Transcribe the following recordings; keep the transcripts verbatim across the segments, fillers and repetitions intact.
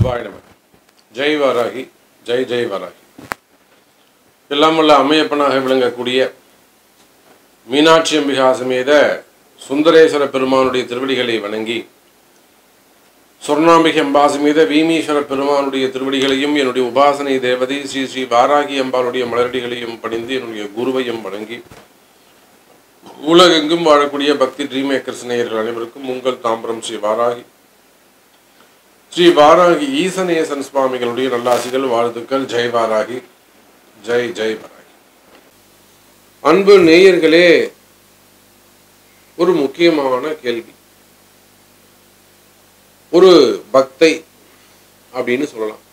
சிவாய நம. ஜெய் வாராகி, ஜெய் ஜெய் வாராகி. எல்லாம் வல்ல அம்மையப்பனாக விளங்கக்கூடிய மீனாட்சி அம்பிகா சமேத சுந்தரேஸ்வர பெருமானுடைய திருவடிகளை வணங்கி, சொர்ணாம்பிகை அம்பாசி மீத வீமீஸ்வர பெருமானுடைய திருவடிகளையும் என்னுடைய உபாசனை தேவதை ஸ்ரீ ஸ்ரீ வாராகி அம்பாளுடைய மலரடிகளையும் பணிந்து என்னுடைய குருவையும் வணங்கி, உலகெங்கும் வாழக்கூடிய பக்தி ட்ரீம் மேக்கர்ஸ் நேயர்கள் அனைவருக்கும் உங்கள் தாம்பரம் ஸ்ரீ வாராகி ஸ்ரீ வாராகி ஈசனேசன் சுவாமிகளுடைய நல்லாசிகள், வாழ்த்துக்கள். ஜெய் வாராகி, ஜெய் ஜெய் வாராகி. அன்பு நேயர்களே, ஒரு முக்கியமான கேள்வி. ஒரு பக்தை அப்படின்னு சொல்லலாம்.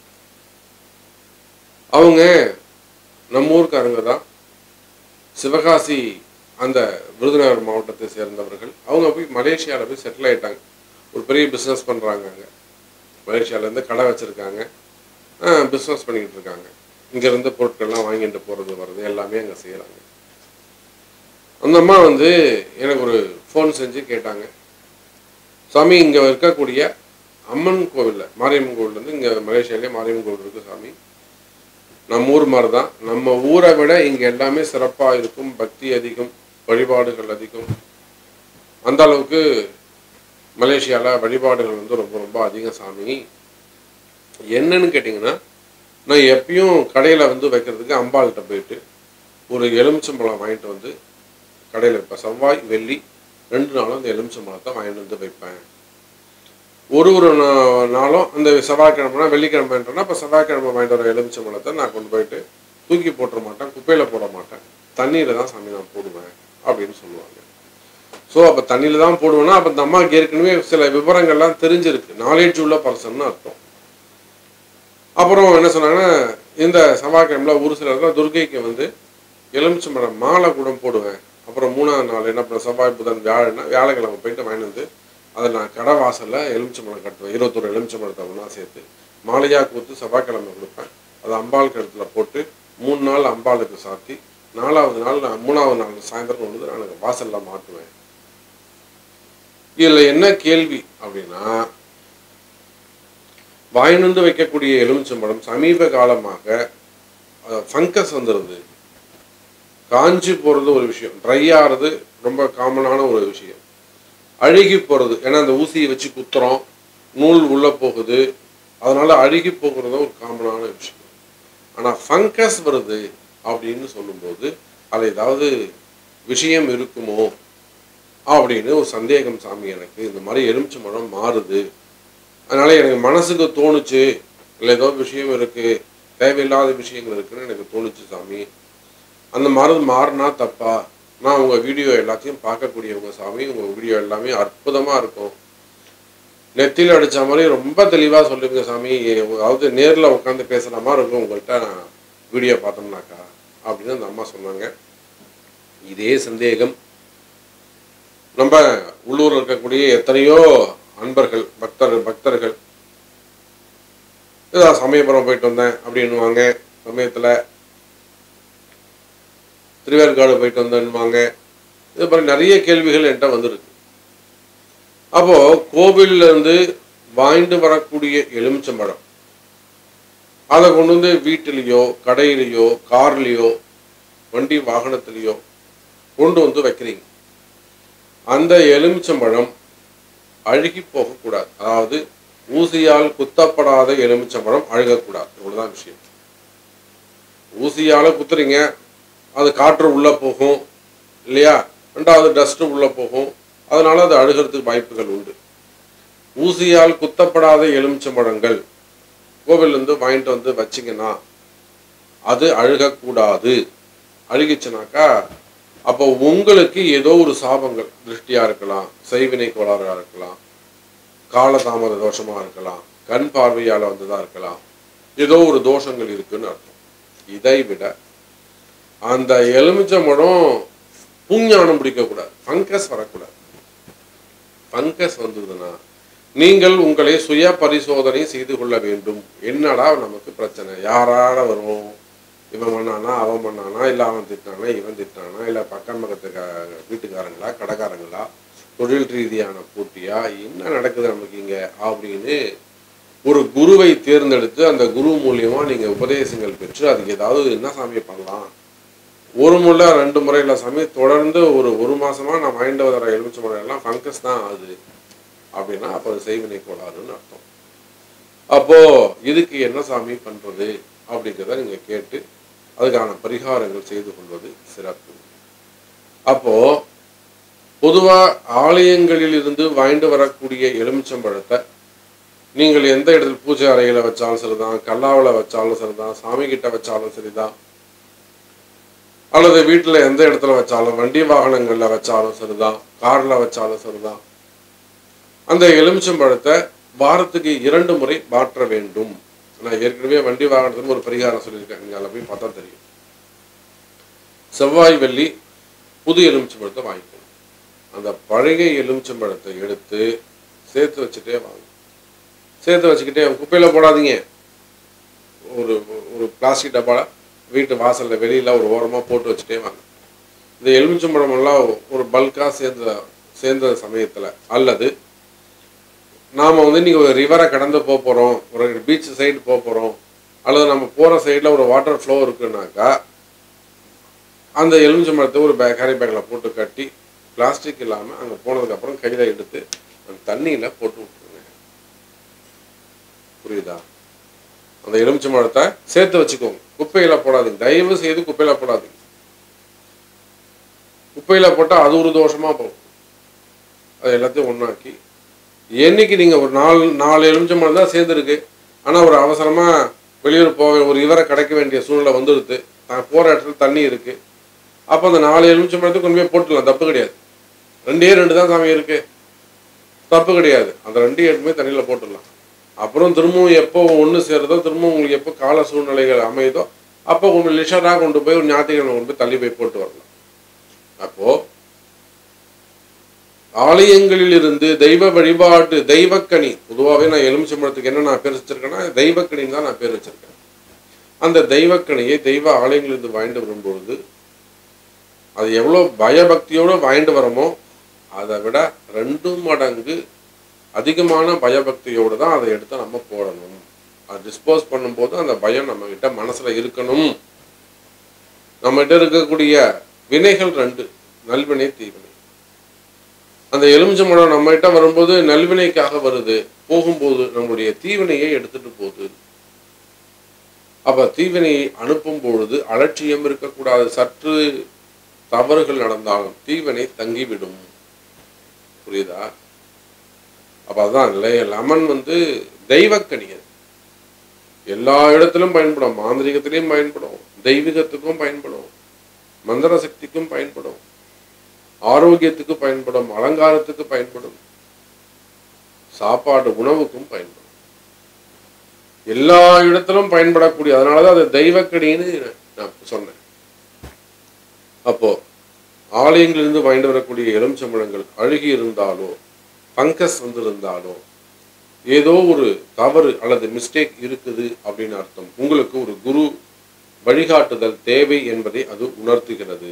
அவங்க நம்ம ஊருக்காரங்க தான். சிவகாசி அந்த விருதுநகர் மாவட்டத்தை சேர்ந்தவர்கள். அவங்க போய் மலேசியாவில் போய் செட்டில் ஆகிட்டாங்க. ஒரு பெரிய பிஸ்னஸ் பண்ணுறாங்க. அங்கே மலேசியாவிலேருந்து கடை வச்சுருக்காங்க, பிஸ்னஸ் பண்ணிக்கிட்டு இருக்காங்க. இங்கேருந்து பொருட்கள்லாம் வாங்கிட்டு போகிறது வர்றது எல்லாமே அங்கே செய்கிறாங்க. அந்த அம்மா வந்து எனக்கு ஒரு ஃபோன் செஞ்சு கேட்டாங்க, சாமி இங்கே இருக்கக்கூடிய அம்மன் கோவிலில், மாரியம்மன் கோவிலேருந்து இங்கே மலேசியாவிலே மாரியம்மன் கோவில் இருக்குது சாமி. நம்ம ஊர் மாதிரி தான், நம்ம ஊரை விட இங்கே எல்லாமே சிறப்பாக இருக்கும், பக்தி அதிகம், வழிபாடுகள் அதிகம். அந்த அளவுக்கு மலேசியாவில் வழிபாடுகள் வந்து ரொம்ப ரொம்ப அதிகம் சாமி. என்னன்னு கேட்டிங்கன்னா, நான் எப்பயும் கடையில் வந்து வைக்கிறதுக்கு அம்பாள்கிட்ட போயிட்டு ஒரு எலுமிச்சம்பழம் வாங்கிட்டு வந்து கடையில் வைப்பேன். செவ்வாய் வெள்ளி ரெண்டு நாளும் அந்த எலுமிச்சம்பழத்தை வாங்கிட்டு வந்து வைப்பேன். ஒரு ஒரு நாளும் அந்த செவ்வாய்க்கிழமைனா வெள்ளிக்கிழமைன்றனா இப்போ செவ்வாய்க்கிழமை வாங்கிட்டு வர எலுமிச்சம்பழத்தை நான் கொண்டு போயிட்டு தூக்கி போட்டுற மாட்டேன், குப்பையில் போட மாட்டேன், தண்ணியில் தான் சாமி நான் போடுவேன் அப்படின்னு சொல்லுவாங்க. ஸோ அப்போ தண்ணியில் தான் போடுவேன்னா அப்போ இந்த அம்மாவுக்கு ஏற்கனவே சில விவரங்கள்லாம் தெரிஞ்சிருக்கு, நாலேஜ் உள்ள பர்சன்னு அர்த்தம். அப்புறம் என்ன சொன்னாங்கன்னா, இந்த செவ்வாய்க்கிழமையில் ஒரு சில இடத்துல துர்கைக்கு வந்து எலுமிச்சம்பழம் மாலை கூட போடுவேன். அப்புறம் மூணாவது நாள் என்ன பண்ண, செவ்வாய் புதன் வியாழன்னா வியாழக்கிழமை போயிட்டு வாங்கிட்டு வந்து அதை நான் கடை வாசலில் எலுமிச்சம்பழம் கட்டுவேன். இருபத்தொரு எலுமிச்சம்பழத்தை ஒன்றா சேர்த்து மாலையாக கொடுத்து செவ்வாய்க்கிழமை கொடுப்பேன். அதை அம்பாள் கழுத்துல போட்டு மூணு நாள் அம்பாளுக்கு சாத்தி, நாலாவது நாள் நான் மூணாவது நாள் சாயந்தரம் கொண்டு வந்து நான் வாசலில் மாட்டுவேன். இதில் என்ன கேள்வி அப்படின்னா, வாய்ந்து வைக்கக்கூடிய எலுமிச்சம்பழம் சமீப காலமாக ஃபங்கஸ் வந்துடுது, காஞ்சி போகிறது ஒரு விஷயம், ட்ரை ஆகிறது ரொம்ப காமனான ஒரு விஷயம், அழுகி போகிறது, ஏன்னா அந்த ஊசியை வச்சு குத்துறோம், நூல் உள்ளே போகுது, அதனால் அழுகி போகிறது ஒரு காமனான விஷயம். ஆனால் ஃபங்கஸ் வருது அப்படின்னு சொல்லும்போது அது ஏதாவது விஷயம் இருக்குமோ அப்படின்னு ஒரு சந்தேகம் சாமி எனக்கு. இந்த மாதிரி எலுமிச்சம்பழம் மாறுது, அதனால் எனக்கு மனசுக்கு தோணுச்சு, இல்லை ஏதோ விஷயம் இருக்குது, தேவையில்லாத விஷயங்கள் இருக்குதுன்னு எனக்கு தோணுச்சு சாமி. அந்த மாதிரி மாறினா தப்பா? நான் உங்கள் வீடியோ எல்லாத்தையும் பார்க்கக்கூடியவங்க சாமி, உங்கள் வீடியோ எல்லாமே அற்புதமாக இருக்கும், நெத்தியில் அடித்த மாதிரி ரொம்ப தெளிவாக சொல்லுங்க சாமி, அதாவது நேரில் உட்காந்து பேசுகிற மாதிரி இருக்கும் உங்கள்கிட்ட நான் வீடியோ பார்த்தோம்னாக்கா அப்படின்னு அந்த அம்மா சொன்னாங்க. இதே சந்தேகம் நம்ம உள்ளூரில் இருக்கக்கூடிய எத்தனையோ அன்பர்கள், பக்தர்கள் பக்தர்கள் ஏதாவது சமயபுரம் போயிட்டு வந்தேன் அப்படின்வாங்க, சமயத்தில் திருவேற்காடு போயிட்டு வந்தேன்னுவாங்க. இது மாதிரி நிறைய கேள்விகள் என்கிட்ட வந்துருக்கு. அப்போது கோவிலிருந்து வாங்கிட்டு வரக்கூடிய எலுமிச்சம்பழம் அதை கொண்டு வந்து வீட்டிலேயோ கடையிலையோ கார்லேயோ வண்டி வாகனத்திலேயோ கொண்டு வந்து வைக்கிறீங்க. அந்த எலுமிச்சம்பழம் அழுகி போகக்கூடாது, அதாவது ஊசியால் குத்தப்படாத எலுமிச்சம்பழம் அழுகக்கூடாது, இவ்வளோதான் விஷயம். ஊசியால் குத்துறீங்க, அது காற்று உள்ளே போகும் இல்லையா, ரெண்டாவது டஸ்ட்டு உள்ளே போகும், அதனால் அது அழுகிறதுக்கு வாய்ப்புகள் உண்டு. ஊசியால் குத்தப்படாத எலுமிச்சம்பழங்கள் கோவிலேருந்து வாங்கிட்டு வந்து வச்சிங்கன்னா அது அழுகக்கூடாது. அழுகிச்சுனாக்கா அப்போ உங்களுக்கு ஏதோ ஒரு சாபங்கள், திருஷ்டியாக இருக்கலாம், செய்வினை கோளாறாக இருக்கலாம், காலதாமத தோஷமாக இருக்கலாம், கண் பார்வையால் வந்ததாக இருக்கலாம், ஏதோ ஒரு தோஷங்கள் இருக்குன்னு அர்த்தம். இதை விட அந்த எலுமிச்சம்பழம் பூஞ்ஞானம் பிடிக்கக்கூடாது, ஃபங்கஸ் வரக்கூடாது. ஃபங்கஸ் வந்ததுன்னா நீங்கள் உங்களை சுய பரிசோதனை செய்து கொள்ள வேண்டும். என்னடா நமக்கு பிரச்சனை, யாரால வரும், இவன் பண்ணானா அவன் பண்ணானா, இல்லை அவன் திட்டானா இவன் திட்டானா, இல்லை பக்கம் பக்கத்துக்கு வீட்டுக்காரங்களா கடைக்காரங்களா, தொழில் ரீதியான போட்டியா, என்ன நடக்குது நமக்கு இங்கே அப்படின்னு ஒரு குருவை தேர்ந்தெடுத்து அந்த குரு மூலியமாக நீங்கள் உபதேசங்கள் பெற்று அதுக்கு ஏதாவது என்ன சாமி பண்ணலாம், ஒரு முறை ரெண்டு முறை இல்லை சாமி, தொடர்ந்து ஒரு ஒரு மாதமாக நான் வாங்கிட்டு வர எலுமிச்சை முறையெல்லாம் ஃபங்கஸ் தான் ஆகுது அப்படின்னா அப்போ அது செய்வினை கோளாறுன்னு அர்த்தம். அப்போது இதுக்கு என்ன சாமி பண்ணுறது அப்படிங்கிறத நீங்கள் கேட்டு அதுக்கான பரிகாரங்கள் செய்து கொள்வது சிறப்பு. அப்போது பொதுவாக ஆலயங்களில் இருந்து வாங்கிட்டு வரக்கூடிய எலுமிச்சம்பழத்தை நீங்கள் எந்த இடத்துல பூஜை அறையில் வச்சாலும் சரிதான், கல்லாவில் வச்சாலும் சரிதான், சாமி கிட்ட வச்சாலும் சரிதான், அல்லது வீட்டில் எந்த இடத்துல வச்சாலும், வண்டி வாகனங்களில் வச்சாலும் சரிதான், காரில் வச்சாலும் சரிதான், அந்த எலுமிச்சம்பழத்தை வாரத்துக்கு இரண்டு முறை மாற்ற வேண்டும். நான் ஏற்கனவே வண்டி வாகனத்துக்கு ஒரு பரிகாரம் சொல்லியிருக்கேன், நீங்கள் அதில் போய் பார்த்தா தெரியும். செவ்வாய் வெள்ளி புது எலுமிச்சம்பழத்தை வாங்கிக்கணும். அந்த பழைய எலுமிச்சம்பழத்தை எடுத்து சேர்த்து வச்சுட்டே வாங்க. சேர்த்து வச்சுக்கிட்டே குப்பையில் போடாதீங்க. ஒரு ஒரு பிளாஸ்டிக் டப்பாவில் வீட்டு வாசலில் வெளியில் ஒரு ஓரமாக போட்டு வச்சுட்டே வாங்க. இந்த எலுமிச்சம்பழமெல்லாம் ஒரு பல்காக சேர்ந்த சேர்ந்த சமயத்தில், அல்லது நாம் வந்து இன்றைக்கி ஒரு ரிவரை கடந்து போக போகிறோம், ஒரு பீச் சைடு போக போகிறோம், அல்லது நம்ம போகிற சைடில் ஒரு வாட்டர் ஃப்ளோ இருக்குன்னாக்கா அந்த எலுமிச்சம்பழத்தை ஒரு பேக் கேரி பேக்கில் போட்டு கட்டி பிளாஸ்டிக் இல்லாமல் அங்கே போனதுக்கப்புறம் கையில் எடுத்து அந்த தண்ணியில் போட்டு விட்டுருங்க. புரியுதா? அந்த எலுமிச்சம்பழத்தை சேர்த்து வச்சுக்கோங்க, குப்பையில் போடாதீங்க. தயவு செய்து குப்பையில் போடாதீங்க. குப்பையில் போட்டால் அது ஒரு தோஷமாக போகும். அது எல்லாத்தையும் ஒன்றாக்கி என்னைக்கு நீங்கள் ஒரு நாலு நாலு எலுமிச்சம்பழம் தான் சேர்ந்துருக்கு, ஆனால் ஒரு அவசரமாக வெளியூர் போக ஒரு இவரை கிடைக்க வேண்டிய சூழ்நிலை வந்துடுது, தான் போகிற இடத்துல தண்ணி இருக்குது, அப்போ அந்த நாலு எலுமிச்சம்பழத்தை கொண்டு போய் போட்டுடலாம், தப்பு கிடையாது. ரெண்டே ரெண்டு தான் சாமி இருக்குது, தப்பு கிடையாது. அந்த ரெண்டு எடுத்துமே தண்ணியில் போட்டுடலாம். அப்புறம் திரும்பவும் எப்போ ஒன்று சேருதோ, திரும்பவும் உங்களுக்கு எப்போ கால சூழ்நிலைகள் அமையுதோ அப்போ உங்களுக்கு லிஷராக கொண்டு போய் ஒரு ஞாயிற்றுக்கிழமை கொண்டு போய் தள்ளி போய் போட்டு வரலாம். அப்போது ஆலயங்களில் இருந்து தெய்வ வழிபாட்டு தெய்வக்கனி, பொதுவாகவே நான் எலுமிச்சம்பழத்துக்கு என்ன நான் பேர் வச்சிருக்கேன்னா தெய்வக்கனின்னு தான் நான் பேர் வச்சிருக்கேன். அந்த தெய்வக்கனியை தெய்வ ஆலயங்களிலிருந்து வாங்கிட்டு வரும்பொழுது அது எவ்வளோ பயபக்தியோடு வாங்கிட்டு வரமோ அதை விட ரெண்டு மடங்கு அதிகமான பயபக்தியோடு தான் அதை எடுத்து நம்ம போடணும். அதை டிஸ்போஸ் பண்ணும்போது அந்த பயம் நம்மகிட்ட மனசில் இருக்கணும். நம்மகிட்ட இருக்கக்கூடிய வினைகள் ரெண்டு, நல்வினை தீவினை. அந்த எலுமிச்சம்பழம் நம்மகிட்ட வரும்போது நல்வினைக்காக வருது, போகும்போது நம்முடைய தீவினையை எடுத்துட்டு போகுது. அப்போ தீவினையை அனுப்பும் பொழுது அலட்சியம் இருக்கக்கூடாது. சற்று தவறுகள் நடந்தாலும் தீவினை தங்கிவிடும். புரியுதா? அப்போ அதுதான் இல்லை, லெமன் வந்து தெய்வக்கனியது, எல்லா இடத்திலும் பயன்படும். மாந்திரிகத்திலையும் பயன்படும், தெய்வீகத்துக்கும் பயன்படும், மந்திர சக்திக்கும் பயன்படும், ஆரோக்கியத்துக்கு பயன்படும், அலங்காரத்துக்கு பயன்படும், சாப்பாடு உணவுக்கும் பயன்படும், எல்லா இடத்திலும் பயன்படக்கூடிய. அதனாலதான் அது தெய்வக்கடின்னு நான் சொன்னேன். அப்போ ஆலயங்களிலிருந்து வாங்கிட்டு வரக்கூடிய எலுமிச்சம்பழங்கள் அழுகி இருந்தாலோ ஃபங்கஸ் வந்திருந்தாலோ ஏதோ ஒரு தவறு அல்லது மிஸ்டேக் இருக்குது அப்படின்னு அர்த்தம். உங்களுக்கு ஒரு குரு வழிகாட்டுதல் தேவை என்பதை அது உணர்த்துகிறது.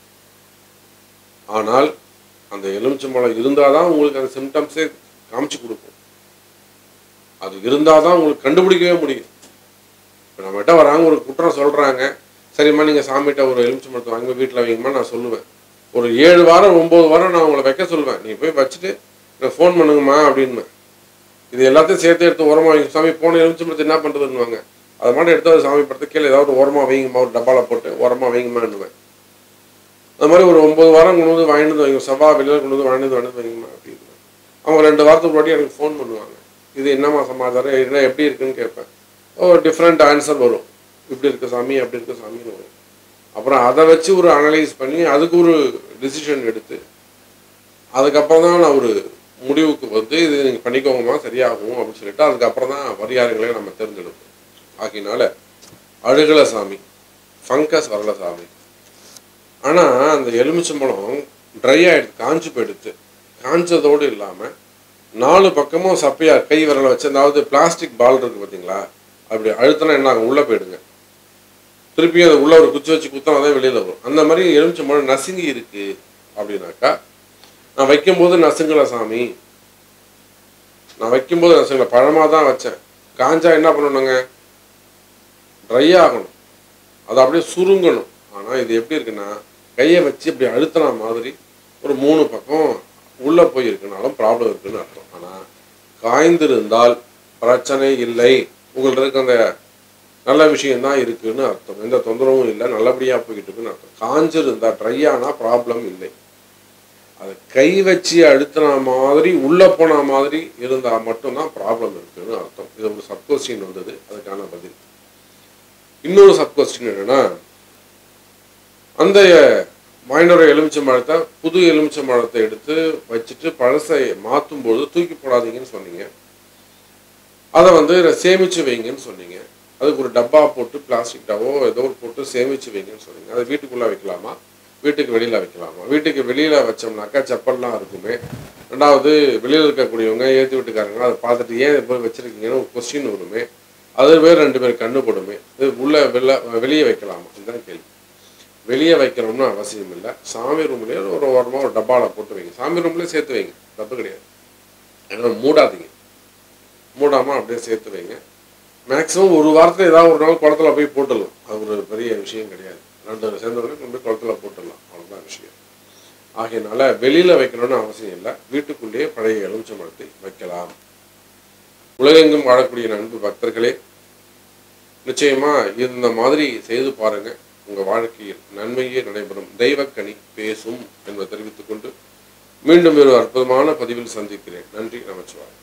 ஆனால் அந்த எலுமிச்சம்பழம் இருந்தால் தான் உங்களுக்கு அந்த சிம்டம்ஸே காமிச்சு கொடுக்கும். அது இருந்தால் தான் உங்களுக்கு கண்டுபிடிக்கவே முடியும். இப்போ நம்மகிட்ட வராங்க, ஒரு குற்றம் சொல்கிறாங்க, சரிம்மா நீங்கள் சாமிகிட்ட ஒரு எலுமிச்சம்பழத்தை வாங்கி வீட்டில் வைங்கம்மா நான் சொல்லுவேன். ஒரு ஏழு வாரம் ஒம்பது வாரம் நான் உங்களை வைக்க சொல்லுவேன். நீங்கள் போய் வச்சுட்டு எனக்கு ஃபோன் பண்ணுங்கம்மா அப்படின்னு. இது எல்லாத்தையும் சேர்த்து எடுத்து உரமாக வைங்க. சாமி போன எலுமிச்சம்பழத்தை என்ன பண்ணுறதுன்னுவாங்க. அதை மட்டும் எடுத்து அது சாமி படத்தை கீழே ஏதாவது உரமாக வைங்கம்மா, ஒரு டப்பாவில் போட்டு உரமாக வைங்கம்மான்னுவேன். அது மாதிரி ஒரு ஒம்பது வாரம் கொண்டு வந்து வாங்கிட்டு வைங்க, செவ்வாய் வெளியில் கொண்டு வந்து வாங்கிட்டு வாங்கிட்டு வைங்கம்மா அப்படின்னு. அவங்க ரெண்டு வாரத்துக்கு முன்னாடி எனக்கு ஃபோன் பண்ணுவாங்க. இது என்னம்மா சமாச்சாரம், என்ன எப்படி இருக்குன்னு கேட்பேன். ஒரு டிஃப்ரெண்ட் ஆன்சர் வரும். இப்படி இருக்க சாமி அப்படி இருக்க சாமின்னு வரும். அப்புறம் அதை வச்சு ஒரு அனலைஸ் பண்ணி அதுக்கு ஒரு டிசிஷன் எடுத்து அதுக்கப்புறம் தான் நான் ஒரு முடிவுக்கு வந்து இது நீங்கள் பண்ணிக்கோங்கம்மா சரியாகும் அப்படின்னு சொல்லிட்டு அதுக்கப்புறம் தான் பரிகாரங்களே நம்ம தேர்ந்தெடுப்போம். ஆகினால அழுகலை சாமி, ஃபங்கஸ் வரல சாமி. ஆனால் அந்த எலுமிச்சம்பழம் ட்ரை ஆகிடுது, காஞ்சி போயிடுது. காஞ்சதோடு இல்லாமல் நாலு பக்கமும் சப்பையாக கை விரலை வச்சு, அதாவது பிளாஸ்டிக் பால் இருக்குது பார்த்தீங்களா, அப்படி அழுத்தினா என்ன ஆகும், உள்ளே போயிடுங்க. திருப்பியும் அதை உள்ள ஒரு குச்சி வச்சு குத்தினா தான் வெளியில் வரும். அந்த மாதிரி எலுமிச்சம்பழம் நசுங்கி இருக்குது அப்படின்னாக்கா, நான் வைக்கும்போது நசுங்கலை சாமி, நான் வைக்கும்போது நசுங்கலை, பழமாக தான் வச்சேன், காஞ்சா என்ன பண்ணணுங்க, ட்ரை ஆகணும், அது அப்படியே சுருங்கணும். ஆனால் இது எப்படி இருக்குன்னா கையை வச்சு இப்படி அழுத்தின மாதிரி ஒரு மூணு பக்கம் உள்ளே போய் இருக்குனாலும் ப்ராப்ளம் இருக்குன்னு அர்த்தம். ஆனால் காய்ந்திருந்தால் பிரச்சனை இல்லை, உங்கள்ட்ட இருக்க அந்த நல்ல விஷயந்தான் இருக்குன்னு அர்த்தம், எந்த தொந்தரவும் இல்லை, நல்லபடியாக போய்கிட்டு இருக்குன்னு அர்த்தம். காஞ்சிருந்தா ட்ரை ஆனால் ப்ராப்ளம் இல்லை. அதை கை வச்சு அழுத்தின மாதிரி உள்ளே போன மாதிரி இருந்தால் மட்டும்தான் ப்ராப்ளம் இருக்குன்னு அர்த்தம். இது ஒரு சப் கொஸ்டின் வந்தது, அதுக்கான பதில். இன்னொரு சப் கொஸ்டின் என்னன்னா, அந்த மைனோட எலுமிச்சை பழத்தை புது எலுமிச்சை பழத்தை எடுத்து வச்சுட்டு பழசை மாற்றும் பொழுது தூக்கி போடாதீங்கன்னு சொன்னீங்க, அதை வந்து சேமித்து வைங்கன்னு சொன்னீங்க. அதுக்கு ஒரு டப்பா போட்டு பிளாஸ்டிக் டப்போ ஏதோ ஒரு போட்டு சேமித்து வைங்கன்னு சொன்னீங்க. அதை வீட்டுக்குள்ளே வைக்கலாமா, வீட்டுக்கு வெளியில் வைக்கலாமா? வீட்டுக்கு வெளியில் வச்சோம்னாக்கா செப்பல்லாம் இருக்குமே. ரெண்டாவது வெளியில் இருக்கக்கூடியவங்க ஏற்றி வீட்டுக்காரங்க அதை பார்த்துட்டு ஏன் இது போய் வச்சுருக்கீங்கன்னு ஒரு கொஸ்டின் வருமே, அது பேர் ரெண்டு பேர் கண்ணுப்படுமே. இது உள்ளே வெளில வெளியே வைக்கலாமா, இதுதான் கேள்வி. வெளியே வைக்கணும்னு அவசியம் இல்லை, சாமி ரூம்லேயே ஒரு ஓரமாக ஒரு டப்பாவில் போட்டு வைங்க, சாமி ரூம்லேயே சேர்த்து வைங்க, தப்பு கிடையாது. ஏன்னா மூடாதீங்க, மூடாமல் அப்படியே சேர்த்து வைங்க. மேக்ஸிமம் ஒரு வாரத்தில் ஏதாவது ஒரு நாள் குளத்துல போய் போட்டுடலாம், அது ஒரு பெரிய விஷயம் கிடையாது. ரெண்டு சேர்ந்தவங்க கொண்டு போய் குளத்துல போட்டுடலாம், அவ்வளோதான் விஷயம். ஆகையினால வெளியில் வைக்கணும்னு அவசியம் இல்லை, வீட்டுக்குள்ளேயே பழைய எலுமிச்சை பழத்தை வைக்கலாம். உலகெங்கும் வாழக்கூடிய நண்பு பக்தர்களே, நிச்சயமாக இந்த மாதிரி செய்து பாருங்கள், உங்கள் வாழ்க்கையில் நன்மையே நடைபெறும், தெய்வக்கனி பேசும் என்பதை தெரிவித்துக் கொண்டு மீண்டும் ஒரு அற்புதமான பதிவில் சந்திக்கிறேன். நன்றி, நமச்சிவாயம்.